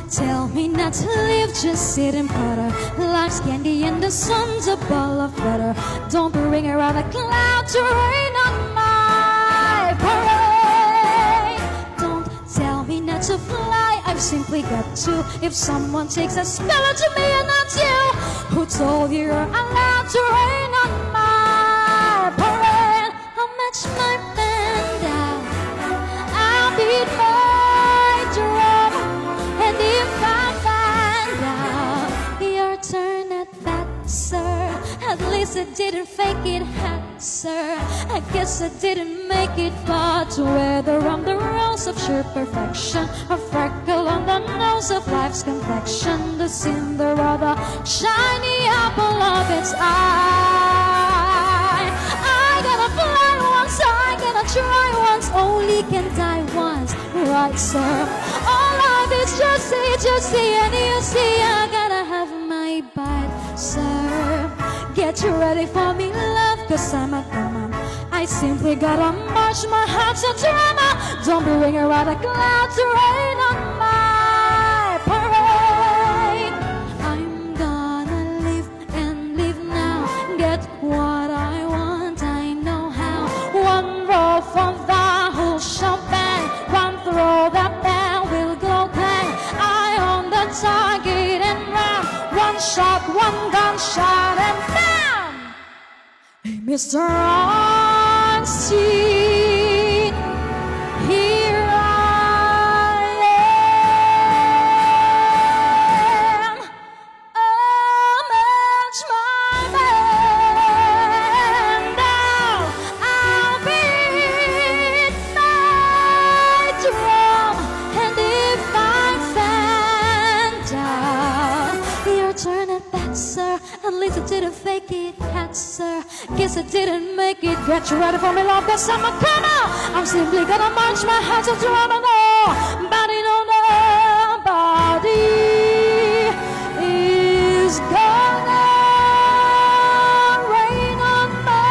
tell me not to leave, just sit and putter. Life's candy and the sun's a ball of butter. Don't bring around a cloud to rain on my parade. Don't tell me not to fly, I've simply got to. If someone takes a spell to me and not you, who told you you're allowed to rain on my parade? I'll match my band out, I'll beat my drum, and if I find out your turn at bat, sir, at least I didn't fake it, sir. I guess I didn't make it far to weather on the rose of sheer perfection, a freckle on the nose of life's complexion, the cinder of the shiny apple of its eye. I gotta fly once, I gotta try once, only can die once, right, sir? All life is just see, and you see, I gotta have my bite, sir. Get you ready for me, love, cause I'm a woman. I simply gotta march, my heart's a drama. Don't bring around a cloud to rain on my parade. I'm gonna live and live now, get what I want, I know how. One roll from the whole champagne, one throw the bell will go bang. I own the target and ram, one shot, one gunshot and bam! Hey, Mr. Einstein, here I am. I'll match my band down, I'll beat my drum, and if I find out your turn at bat, sir, at least I didn't fake it, sir. Guess I didn't make it. Get you ready for me, love, cause I'm a comer. I'm simply gonna march my hands up to run on nobody, no, nobody is gonna rain on my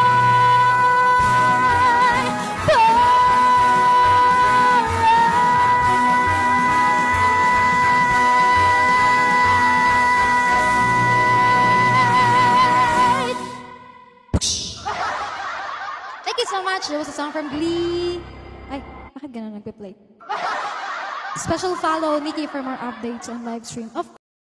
Thank you so much. There was a song from Glee. Ay, bakit ganun nagpe-play? Special follow, Nikki, for more updates on live stream. Of